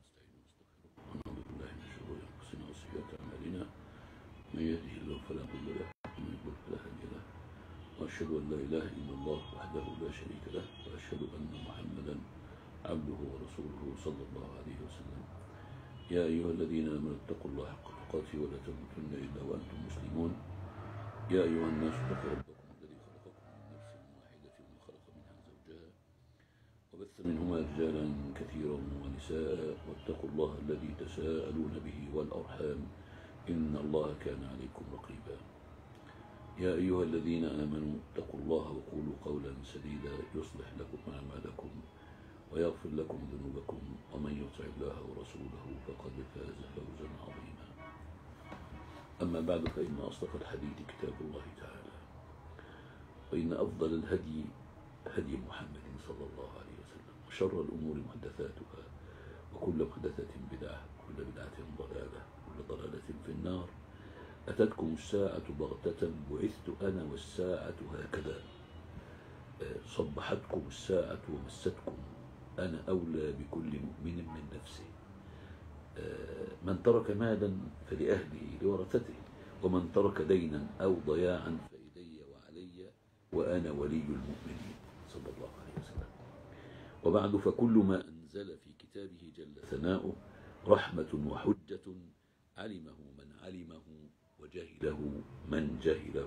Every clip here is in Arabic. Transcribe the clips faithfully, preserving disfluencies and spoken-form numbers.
ونستعين ونستغفره ونعوذ بالله من شرور أنفسنا وسيئات أعمالنا من يهده الله فلا مضل له ومن يضلل فلا هادي له وأشهد أن لا إله إلا الله وحده لا شريك له وأشهد أن محمدا عبده ورسوله صلى الله عليه وسلم. يا أيها الذين آمنوا اتقوا الله حق تقاته ولا تموتن إلا وأنتم مسلمون. يا أيها الناس اتقوا ربكم الذي خلقكم من نفس واحدة وخلق منها زوجها وبث منهما رجالا كثيرا ونساء واتقوا الله الذي تساءلون به والأرحام إن الله كان عليكم رقيبا. يا أيها الذين آمنوا اتقوا الله وقولوا قولا سديدا يصلح لكم أعمالكم ويغفر لكم ذنوبكم ومن يطع الله ورسوله فقد فاز فوزا عظيما. أما بعد فإن أصدق الحديث كتاب الله تعالى وإن أفضل الهدي هدي محمد صلى الله عليه وسلم وشر الأمور محدثاتها وكل محدثة بدعة وكل بدعة ضلالة وكل ضلالة في النار. أتتكم الساعة بغتة بعثت أنا والساعة هكذا صبحتكم الساعة ومستكم أنا أولى بكل مؤمن من نفسه. من ترك مالا فلأهله لورثته ومن ترك دينا أو ضياعا فإلي وعلي وأنا ولي المؤمنين صلى الله عليه وسلم. وبعد فكل ما أنزل في كتابه جل ثناؤه رحمة وحجة علمه من علمه وجهله من جهله.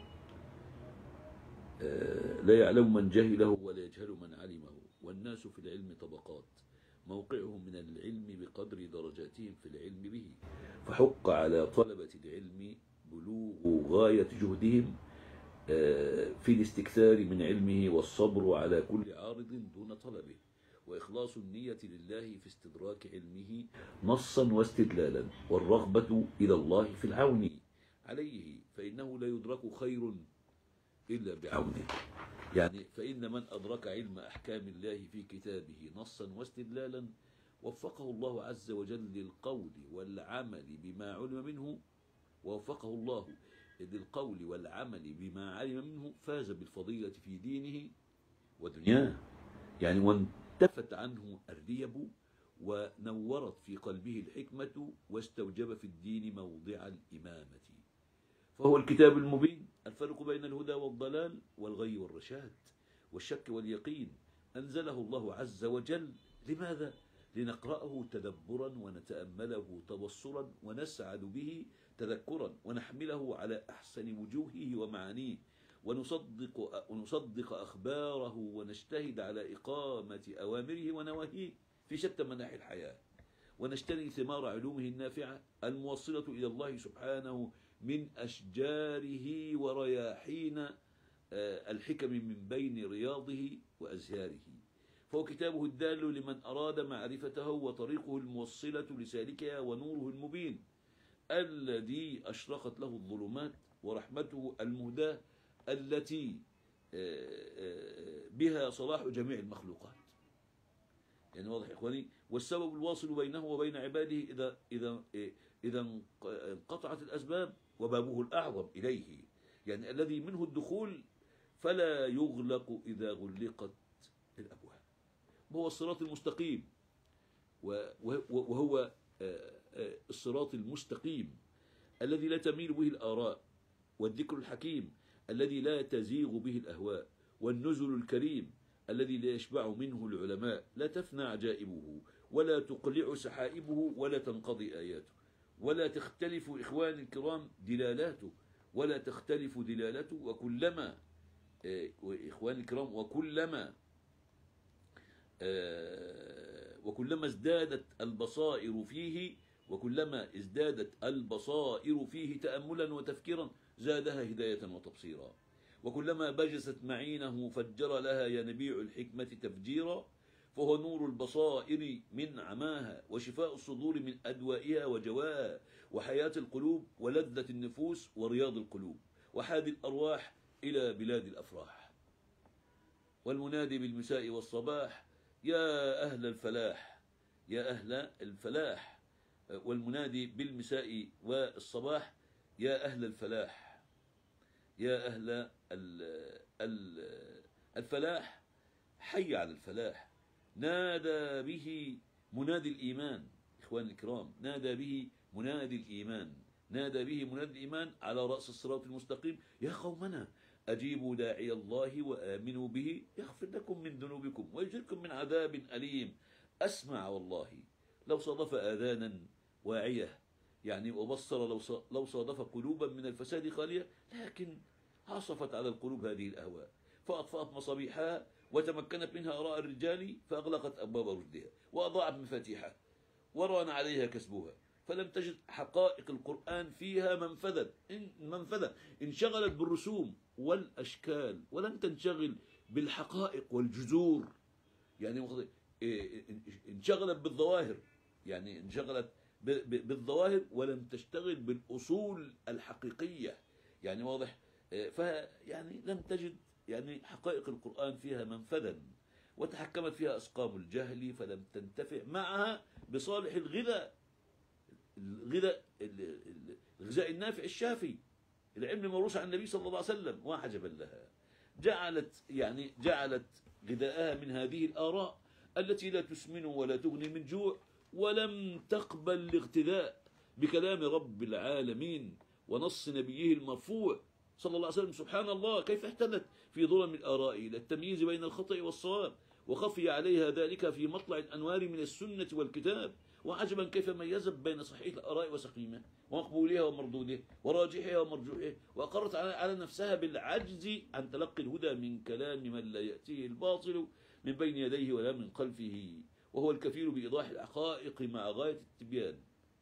لا يعلم من جهله ولا يجهل من علمه. والناس في العلم طبقات موقعهم من العلم بقدر درجاتهم في العلم به. فحق على طلبة العلم بلوغ غاية جهدهم في الاستكثار من علمه والصبر على كل عارض دون طلبه وإخلاص النية لله في استدراك علمه نصا واستدلالا والرغبة إلى الله في العون عليه فإنه لا يدرك خير إلا بعونه. يعني فإن من أدرك علم أحكام الله في كتابه نصا واستدلالا وفقه الله عز وجل للقول والعمل بما علم منه ووفقه الله للقول والعمل بما علم منه فاز بالفضيلة في دينه ودنياه. يعني وانتفت عنه الريب ونورت في قلبه الحكمة واستوجب في الدين موضع الإمامة. فهو الكتاب المبين الفرق بين الهدى والضلال والغي والرشاد والشك واليقين. أنزله الله عز وجل لماذا؟ لنقرأه تدبرا ونتأمله تبصرا ونسعد به تذكرا ونحمله على أحسن وجوهه ومعانيه ونصدق, ونصدق أخباره ونجتهد على إقامة أوامره ونواهيه في شتى مناحي الحياة ونجتني ثمار علومه النافعة الموصلة إلى الله سبحانه من أشجاره ورياحين الحكم من بين رياضه وأزهاره. فهو كتابه الدال لمن أراد معرفته وطريقه الموصلة لسالكها ونوره المبين الذي أشرقت له الظلمات ورحمته المهداة التي بها صلاح جميع المخلوقات. يعني واضح يا إخواني. والسبب الواصل بينه وبين عباده إذا إذا إذا انقطعت الأسباب وبابه الأعظم إليه. يعني الذي منه الدخول فلا يغلق إذا غلقت الأبواب. وهو الصراط المستقيم وهو الصراط المستقيم الذي لا تميل به الآراء والذكر الحكيم الذي لا تزيغ به الأهواء والنزل الكريم الذي لا يشبع منه العلماء لا تفنى عجائبه ولا تقلع سحائبه ولا تنقضي آياته ولا تختلف إخوان الكرام دلالاته ولا تختلف دلالته وكلما إخوان الكرام وكلما وكلما ازدادت البصائر فيه وكلما ازدادت البصائر فيه تأملا وتفكيرا زادها هداية وتبصيرا. وكلما بجست معينه فجر لها ينبيع الحكمة تفجيرا. فهو نور البصائر من عماها وشفاء الصدور من أدوائها وجواها وحياة القلوب ولذة النفوس ورياض القلوب وحاد الأرواح إلى بلاد الأفراح. والمنادي بالمساء والصباح يا أهل الفلاح يا أهل الفلاح. والمنادي بالمساء والصباح يا أهل الفلاح يا أهل الفلاح حي على الفلاح. نادى به منادي الإيمان. إخواني الكرام، نادى به منادي الإيمان، نادى به منادي الإيمان على رأس الصراط المستقيم: يا قومنا أجيبوا داعي الله وآمنوا به يغفر لكم من ذنوبكم ويجركم من عذاب أليم. أسمع والله لو صادف آذانا واعية، يعني وبصر لو لو صادف قلوبا من الفساد خالية، لكن عصفت على القلوب هذه الأهواء فأطفأت مصابيحها وتمكنت منها آراء الرجال فأغلقت أبواب رشدها وأضاعت مفاتيحها وران عليها كسبها، فلم تجد حقائق القرآن فيها منفذا إن منفذا انشغلت بالرسوم والأشكال ولم تنشغل بالحقائق والجذور. يعني انشغلت بالظواهر، يعني انشغلت بالظواهر ولم تشتغل بالأصول الحقيقية. يعني واضح، فيعني لم تجد يعني حقائق القرآن فيها منفذا، وتحكمت فيها أسقام الجهل فلم تنتفع معها بصالح الغذاء، الغذاء الغذاء النافع الشافي، العلم الموروث عن النبي صلى الله عليه وسلم. وعجبا لها، جعلت يعني جعلت غذاءها من هذه الآراء التي لا تسمن ولا تغني من جوع، ولم تقبل الاغتذاء بكلام رب العالمين ونص نبيه المرفوع صلى الله عليه وسلم. سبحان الله، كيف اهتدت في ظلم الآراء إلى التمييز بين الخطأ والصواب، وخفي عليها ذلك في مطلع الأنوار من السنة والكتاب. وعجبا كيف ميزت بين صحيح الآراء وسقيمها ومقبولها ومردودها وراجحها ومرجوحها، وأقرت على نفسها بالعجز عن تلقي الهدى من كلام من لا يأتيه الباطل من بين يديه ولا من خلفه، وهو الكفيل بإيضاح الحقائق مع غاية التبيان.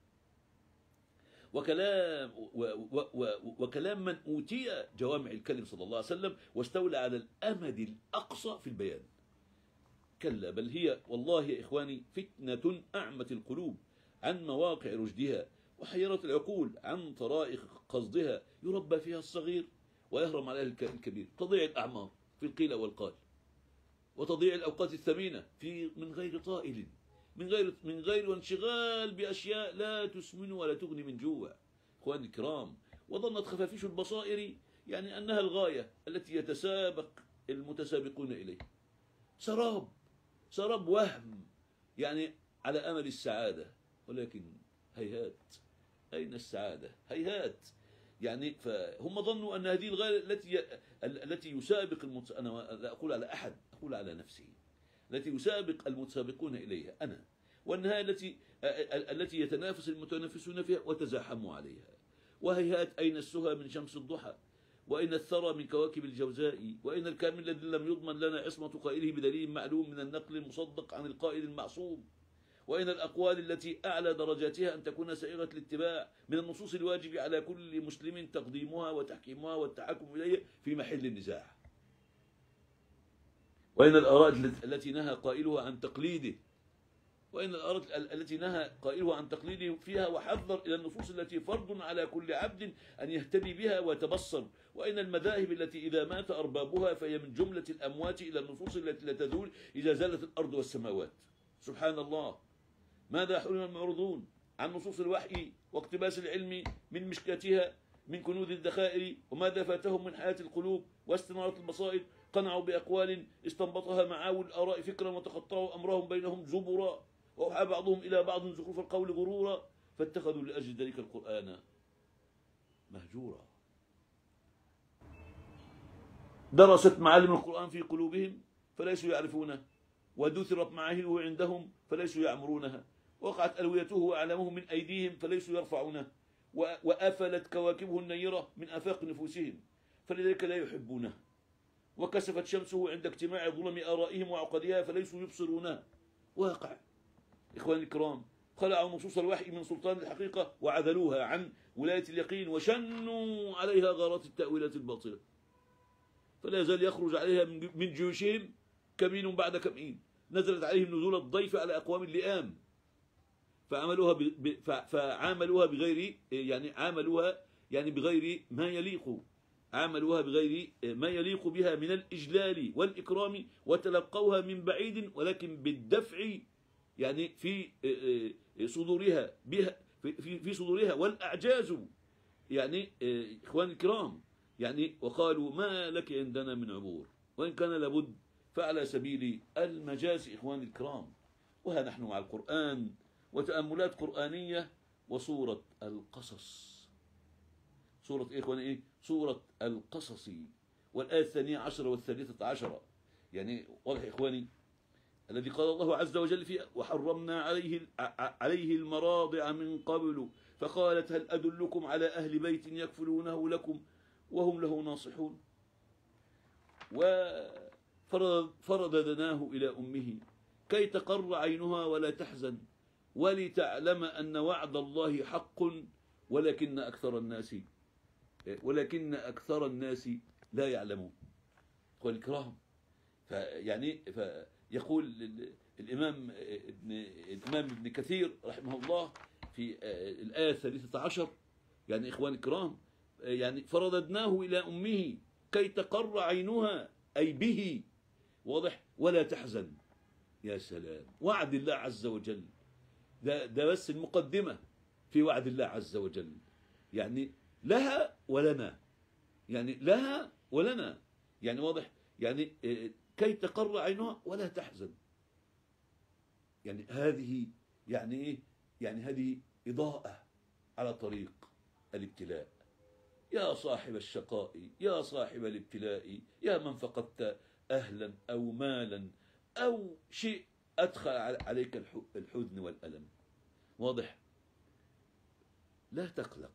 وكلام و و و وكلام من أوتي جوامع الكلم صلى الله عليه وسلم واستولى على الأمد الأقصى في البيان. كلا، بل هي والله يا إخواني فتنة أعمت القلوب عن مواقع رشدها وحيرت العقول عن طرائق قصدها، يربى فيها الصغير ويهرم عليها الكبير. تضيع الأعمار في القيل والقال، وتضيع الأوقات الثمينة في من غير طائل، من غير من غير انشغال بأشياء لا تسمن ولا تغني من جوع. إخواني الكرام، وظنت خفافيش البصائر يعني أنها الغاية التي يتسابق المتسابقون إليه. سراب سراب وهم يعني على أمل السعادة، ولكن هيهات، أين السعادة؟ هيهات. يعني فهم ظنوا أن هذه الغاية التي التي يسابق المتس... أنا لا أقول على أحد، أقول على نفسي، التي يسابق المتسابقون إليها أنا، والنهاية التي التي يتنافس المتنافسون فيها وتزاحموا عليها. وهيهات، أين السهى من شمس الضحى، وأين الثرى من كواكب الجوزاء، وأين الكامل الذي لم يضمن لنا عصمة قائله بدليل معلوم من النقل المصدق عن القائل المعصوم، وأين الأقوال التي أعلى درجاتها أن تكون سائغة الاتباع من النصوص الواجب على كل مسلم تقديمها وتحكيمها والتحكم إليها في محل النزاع، وأين الآراء التي نهى قائلها عن تقليده، وإن الآراء التي نهى قائلها عن تقليده فيها وحذر إلى النصوص التي فرض على كل عبد أن يهتدي بها ويتبصر، وإن المذاهب التي إذا مات أربابها فهي من جملة الأموات إلى النصوص التي لا تزول إذا زالت الأرض والسماوات. سبحان الله، ماذا حرم المعرضون عن نصوص الوحي واقتباس العلم من مشكاتها من كنوز الذخائر، وماذا فاتهم من حياة القلوب واستنارة البصائر. قنعوا بأقوال استنبطها معاول الآراء فكرا وتقطعوا أمرهم بينهم زبرا، وأوحى بعضهم إلى بعض زخرف القول غرورا، فاتخذوا لأجل ذلك القرآن مهجورا. درست معالم القرآن في قلوبهم فليسوا يعرفونه، ودثرت معاهده عندهم فليسوا يعمرونها، وقعت ألويته وأعلامه من أيديهم فليسوا يرفعونه، وأفلت كواكبه النيرة من آفاق نفوسهم فلذلك لا يحبونه، وكسفت شمسه عند اجتماع ظلم آرائهم وعقدها فليسوا يبصرونها. واقع إخواني الكرام، خلعوا نصوص الوحي من سلطان الحقيقة وعذلوها عن ولاية اليقين وشنوا عليها غارات التأويلات الباطلة، فلا يزال يخرج عليها من جيوشهم كمين بعد كمين. نزلت عليهم نزول الضيف على أقوام اللئام فعملوها ب... فعاملوها بغير يعني عاملوها يعني بغير ما يليق عاملوها بغير ما يليق بها من الإجلال والإكرام، وتلقوها من بعيد ولكن بالدفع يعني في صدورها بها في في صدورها والأعجاز. يعني إخواني الكرام، يعني وقالوا ما لك عندنا من عبور، وإن كان لابد فعلى سبيل المجاز. إخواني الكرام، وها نحن مع القرآن وتأملات قرآنية وسورة القصص. سورة إيه إخواني؟ إيه؟ سورة القصص، والآية الثانية عشرة والثالثة عشرة. يعني واضح إخواني الذي قال الله عز وجل فيها: وحرمنا عليه عليه المراضع من قبل فقالت هل أدلكم على أهل بيت يكفلونه لكم وهم له ناصحون. وفرددناه إلى أمه كي تقر عينها ولا تحزن ولتعلم أن وعد الله حق ولكن أكثر الناس ولكن أكثر الناس لا يعلمون. أخواني الكرام، فيعني فيقول الإمام ابن الإمام ابن كثير رحمه الله في الآية الثالثة عشر، يعني إخواني الكرام، يعني فرددناه إلى أمه كي تقر عينها أي به، واضح، ولا تحزن. يا سلام، وعد الله عز وجل ده, ده بس المقدمة في وعد الله عز وجل، يعني لها ولنا، يعني لها ولنا، يعني واضح، يعني كي تقر عينها ولا تحزن. يعني هذه يعني ايه؟ يعني هذه إضاءة على طريق الابتلاء. يا صاحب الشقاء، يا صاحب الابتلاء، يا من فقدت أهلا أو مالا أو شيء أدخل عليك الحزن والألم، واضح، لا تقلق،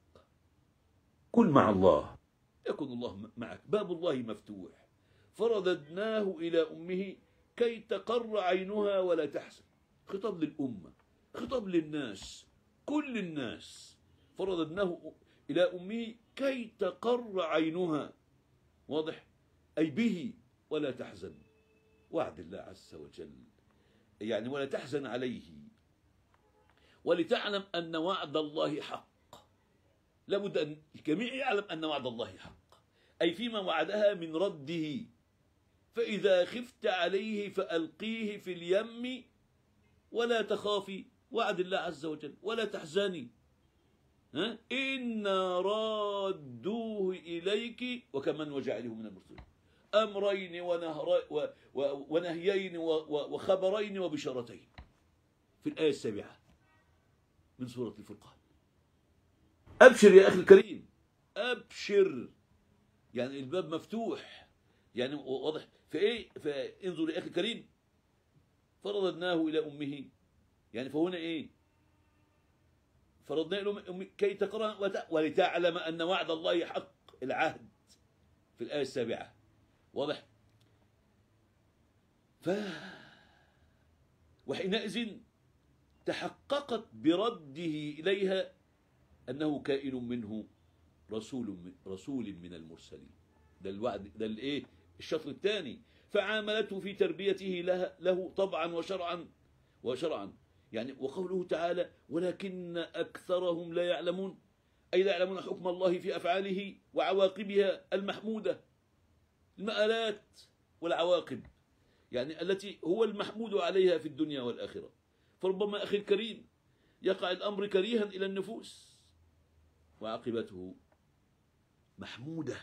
كن مع الله يكن الله معك، باب الله مفتوح. فرددناه إلى أمه كي تقر عينها ولا تحزن. خطاب للأمة، خطاب للناس، كل الناس. فرددناه إلى أمه كي تقر عينها، واضح، أي به ولا تحزن. وعد الله عز وجل، يعني ولا تحزن عليه، ولتعلم أن وعد الله حق. لابد أن الجميع يعلم أن وعد الله حق، أي فيما وعدها من رده. فإذا خفت عليه فألقيه في اليم ولا تخافي، وعد الله عز وجل، ولا تحزني، ها؟ إنا رادوه إليك وكمن وجعله من المرسلين. أمرين ونهر ونهيين وخبرين وبشارتين في الآية السابعة من سورة الفرقان. أبشر يا أخي الكريم، أبشر، يعني الباب مفتوح، يعني واضح. فإيه؟ فانظر يا أخي الكريم، فرددناه إلى أمه، يعني فهنا إيه؟ فرضنا إلى أمه كي تقرأ ولتعلم أن وعد الله حق، العهد في الآية السابعة، واضح. ف وحينئذ تحققت برده إليها أنه كائن منه رسول من رسول من المرسلين. ده الوعد، ده الايه؟ الشطر الثاني. فعاملته في تربيته له, له طبعا وشرعا وشرعا يعني وقوله تعالى ولكن أكثرهم لا يعلمون، أي لا يعلمون حكم الله في أفعاله وعواقبها المحمودة، المآلات والعواقب، يعني التي هو المحمود عليها في الدنيا والآخرة. فربما أخي الكريم يقع الأمر كريها إلى النفوس وعاقبته محمودة،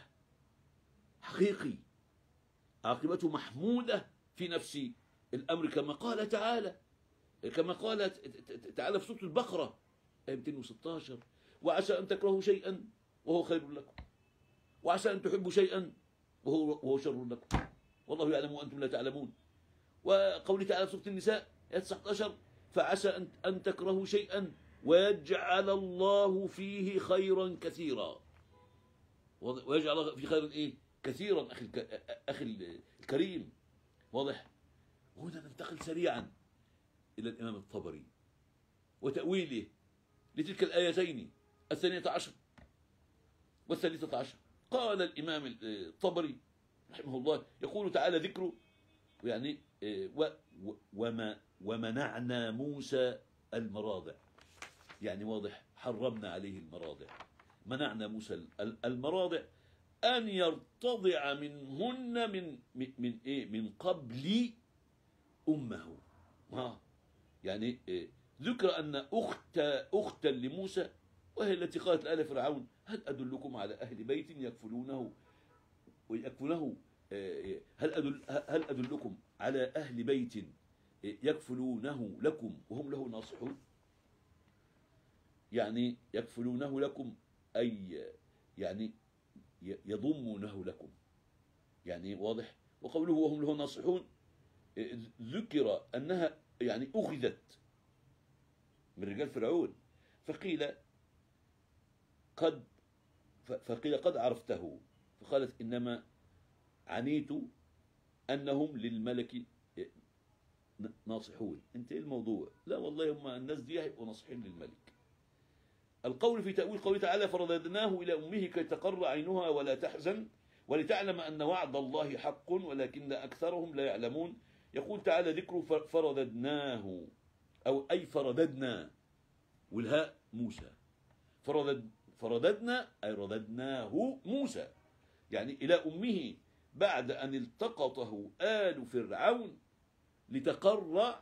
حقيقي، عاقبته محمودة في نفس الأمر، كما قال تعالى، كما قال تعالى في سورة البقرة آية مئتين وستة عشر: وعسى أن تكرهوا شيئا وهو خير لكم، وعسى أن تحبوا شيئا وهو, وهو شر لكم، والله يعلم وأنتم لا تعلمون. وقوله تعالى في سورة النساء آية تسعة عشر: فعسى أن تكرهوا شيئا ويجعل الله فيه خيرا كثيرا، ويجعل في خيرا إيه؟ كثيرا. أخي أخي الكريم، واضح. وهنا ننتقل سريعا إلى الإمام الطبري وتأويله لتلك الآيتين الثانية عشر والثالثة عشر. قال الإمام الطبري رحمه الله، يقول تعالى ذكره، يعني وما ومنعنا موسى المراضع، يعني واضح، حرمنا عليه المراضع، منعنا موسى المراضع أن يرتضع منهن من من إيه؟ من قبل أمه. ها، يعني إيه؟ ذكر أن أخت أختا لموسى، وهي التي قالت لآل فرعون هل أدلكم على أهل بيت يكفلونه ويكفلونه هل أدل هل أدلكم على أهل بيت يكفلونه لكم وهم له ناصحون، يعني يكفلونه لكم أي يعني يضمونه لكم، يعني واضح. وقوله وهم له ناصحون ذكر أنها يعني أخذت من رجال فرعون، فقيل قد فقيل قد عرفته، فقالت إنما عنيت أنهم للملك ناصحون. انتهى الموضوع. لا والله هم الناس دي هيبقوا ناصحين للملك. القول في تأويل قوله تعالى فرددناه إلى أمه كي تقر عينها ولا تحزن ولتعلم أن وعد الله حق ولكن أكثرهم لا يعلمون. يقول تعالى ذكر فرددناه أو أي فرددنا والهاء موسى، فردد فرددنا أي رددناه موسى يعني إلى أمه بعد أن التقطه آل فرعون لتقر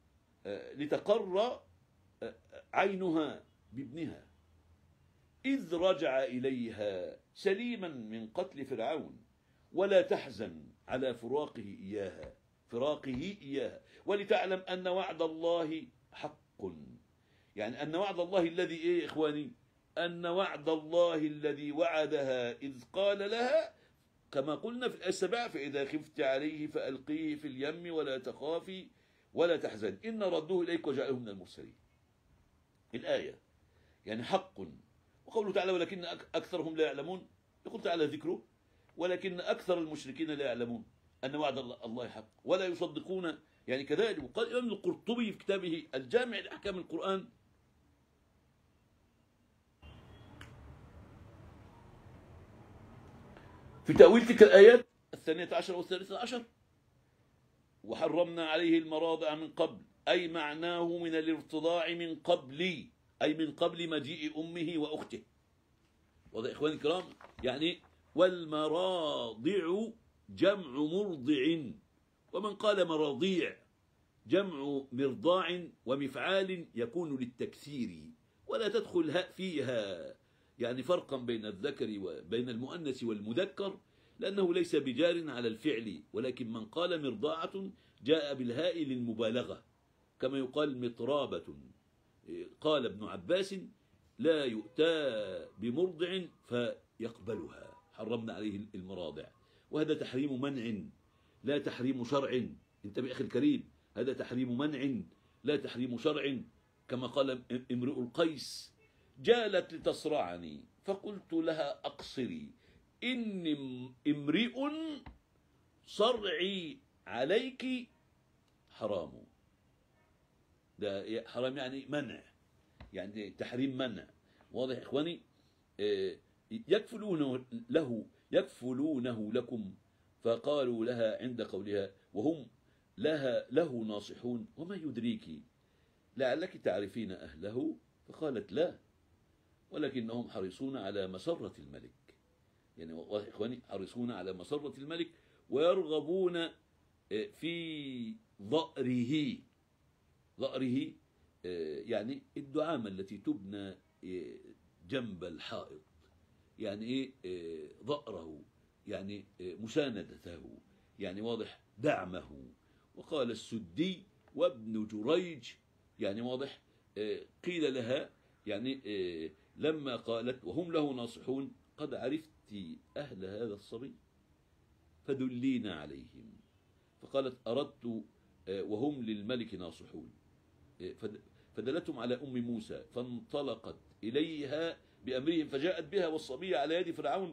لتقر عينها بابنها إذ رجع إليها سليما من قتل فرعون ولا تحزن على فراقه إياها فراقه إياها ولتعلم أن وعد الله حق، يعني أن وعد الله الذي إيه إخواني أن وعد الله الذي وعدها إذ قال لها كما قلنا في الآية السابعة فإذا خفت عليه فألقيه في اليم ولا تخافي ولا تحزن إن ردوه إليك وجعله من المرسلين. الآية يعني حق. وقوله تعالى ولكن أكثرهم لا يعلمون، يقول تعالى ذكره ولكن أكثر المشركين لا يعلمون أن وعد الله حق ولا يصدقون. يعني كذلك وقال الإمام القرطبي في كتابه الجامع لأحكام القرآن في تأويل تلك الآيات الثانية عشر والثالثة عشر وحرمنا عليه المراضع من قبل أي معناه من الارتضاع من قبل أي من قبل مجيء أمه وأخته. وهذا إخواني الكرام يعني والمراضع جمع مرضع، ومن قال مراضيع جمع مرضاع ومفعال يكون للتكثير ولا تدخل هاء فيها، يعني فرقا بين الذكر وبين المؤنث والمذكر لأنه ليس بجار على الفعل، ولكن من قال مرضاعة جاء بالهاء للمبالغة كما يقال مطرابة. قال ابن عباس لا يؤتى بمرضع فيقبلها، حرمنا عليه المراضع. وهذا تحريم منع لا تحريم شرع. انتبه أخي الكريم، هذا تحريم منع لا تحريم شرع. كما قال امرؤ القيس جالت لتصرعني فقلت لها أقصري إني امرئ صرعي عليك حرام. ده حرام يعني منع، يعني تحريم منع. واضح إخواني؟ يكفلونه له يكفلونه لكم فقالوا لها عند قولها وهم لها له ناصحون وما يدريك لعلك تعرفين أهله، فقالت لا ولكنهم حريصون على مسرة الملك. يعني واضح إخواني حريصون على مسرة الملك ويرغبون في ظأره. ظأره يعني الدعامة التي تبنى جنب الحائط، يعني ايه ظأره يعني مساندته، يعني واضح دعمه. وقال السدي وابن جريج يعني واضح قيل لها يعني لما قالت وهم له ناصحون قد عرفت أهل هذا الصبي فدلينا عليهم، فقالت أردت وهم للملك ناصحون فدلتهم على أم موسى فانطلقت إليها بأمرهم فجاءت بها والصبي على يد فرعون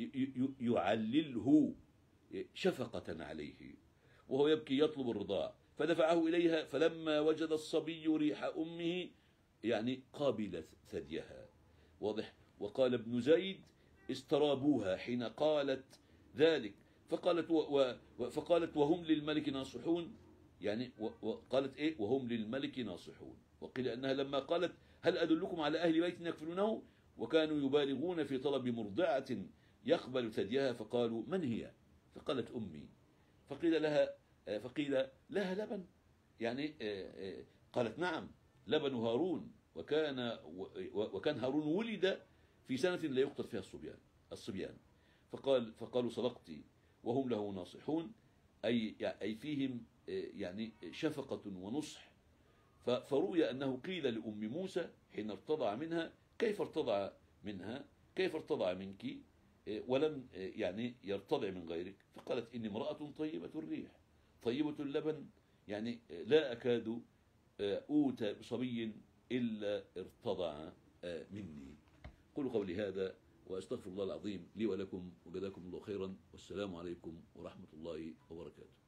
يعلله شفقة عليه وهو يبكي يطلب الرضاع فدفعه إليها فلما وجد الصبي ريح أمه يعني قابل ثديها. واضح. وقال ابن زيد استرابوها حين قالت ذلك فقالت و و فقالت وهم للملك ناصحون، يعني وقالت ايه وهم للملك ناصحون. وقيل انها لما قالت هل ادلكم على اهل بيت يكفلونه وكانوا يبالغون في طلب مرضعة يقبل ثديها فقالوا من هي؟ فقالت امي. فقيل لها فقيل لها لبن، يعني قالت نعم لبن هارون، وكان وكان هارون ولد في سنة لا يقتل فيها الصبيان الصبيان فقال فقالوا صدقتي وهم له ناصحون أي أي فيهم يعني شفقة ونصح. فروي أنه قيل لأم موسى حين ارتضع منها: كيف ارتضع منها؟ كيف ارتضع منك ولم يعني يرتضع من غيرك؟ فقالت: إني امرأة طيبة الريح طيبة اللبن، يعني لا أكاد أوتى بصبي إلا ارتضع مني. قولوا قولي هذا وأستغفر الله العظيم لي ولكم، وجزاكم الله خيرا، والسلام عليكم ورحمة الله وبركاته.